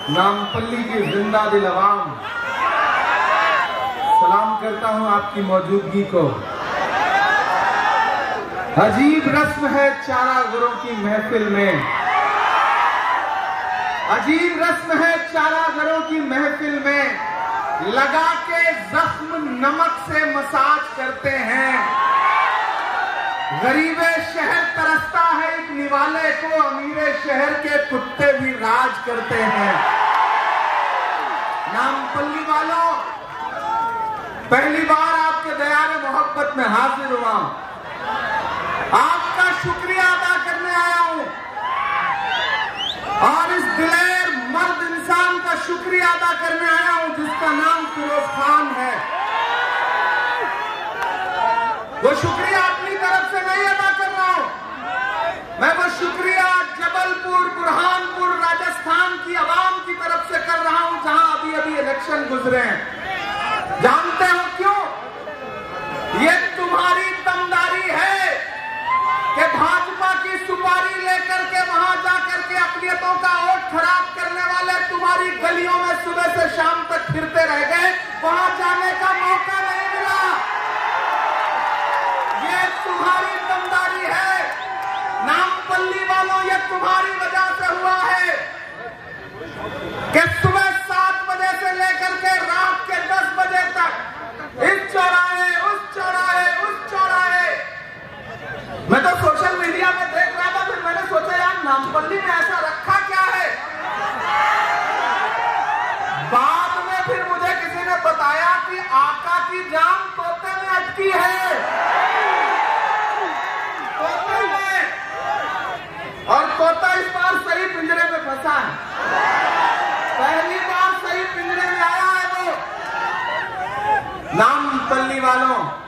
नामपल्ली की जिंदा दिल अवाम, सलाम करता हूं आपकी मौजूदगी को। अजीब रस्म है चारा घरों की महफिल में, अजीब रस्म है चारा घरों की महफिल में, लगा के जख्म नमक से मसाज करते हैं। गरीबे शहर तरसता है एक निवाले को, अमीरे शहर के कुत्ते भी राज करते हैं। नामपल्ली वालों, पहली बार आपके दयारे मोहब्बत में हाजिर हुआ हूं, आपका शुक्रिया अदा करने आया हूं और इस दिलेर मर्द इंसान का शुक्रिया अदा करने आया हूं जिसका नाम फिरोज खान है। वो शुक्रिया अपनी तरफ से नहीं अदा कर रहा हूं, मैं वो शुक्रिया जबलपुर, बुरहानपुर, राजस्थान की आवाम की तरफ से कर रहा हूं जहां अभी अभी इलेक्शन गुजरे हैं। जानते हो क्यों? ये तुम्हारी दमदारी है कि भाजपा की सुपारी लेकर के वहां जाकर के अक़लियतों का वोट खराब करने वाले तुम्हारी गलियों में सुबह से शाम तक फिरते रह गए, वहां जाने का मौका नहीं मिला। ये तुम्हारी दमदारी है। नामपल्ली वालों, ये तुम्हारी वजह से हुआ है कि सुबह 7 बजे से लेकर के रात के 10 बजे तक इस चौराहे, उस चौराहे, उस चौराहे, मैं तो सोशल मीडिया में देख रहा था, फिर मैंने सोचा यार नामपल्ली में ऐसा रखा क्या है। बाद में फिर मुझे किसी ने बताया कि आका की जान तोते में अटकी है, तोते में, और तोता इस बार सही पिंजरे में फंसा है। पहली बार सही पिंजरे में आया है वो। नामपल्ली वालों,